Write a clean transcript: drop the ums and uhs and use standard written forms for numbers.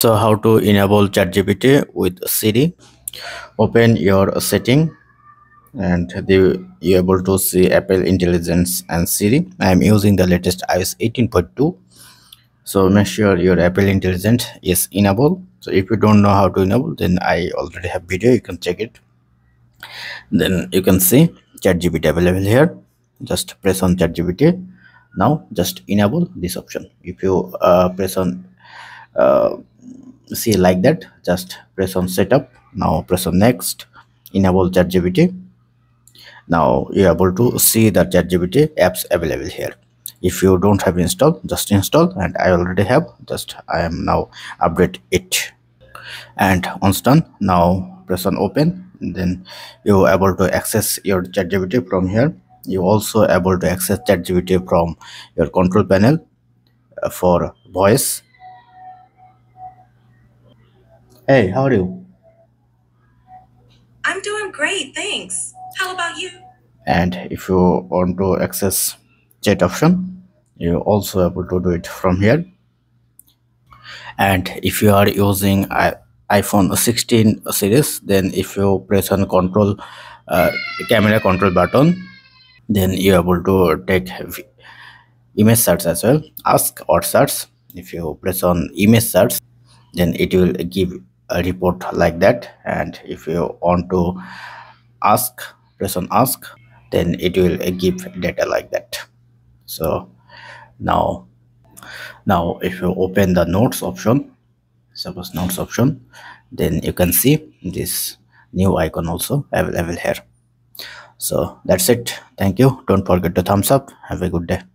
So how to enable ChatGPT with Siri? Open your setting and you're able to see Apple Intelligence and Siri. I am using the latest iOS 18.2. So make sure your Apple Intelligence is enabled. So if you don't know how to enable, then I already have video, you can check it. Then you can see ChatGPT available here. Just press on ChatGPT. Now just enable this option. If you press on uh, see like that, just press on setup. Now press on next, enable ChatGPT. Now you're able to see the ChatGPT apps available here. If you don't have installed, just install, and I already have. Just I am now update it, and once done, now press on open. Then you're able to access your ChatGPT from here. You also able to access ChatGPT from your control panel for voice. Hey, how are you? I'm doing great, thanks. How about you? And if you want to access chat option, you also able to do it from here. And if you are using iPhone 16 series, then if you press on control uh, camera control button, then you're able to take image search as well, ask or search. If you press on image search, then it will give a report like that. And if you want to ask, press on ask, then it will give data like that. So now if you open the notes option, suppose notes option, then you can see this new icon also available here. So that's it. Thank you. Don't forget to thumbs up. Have a good day.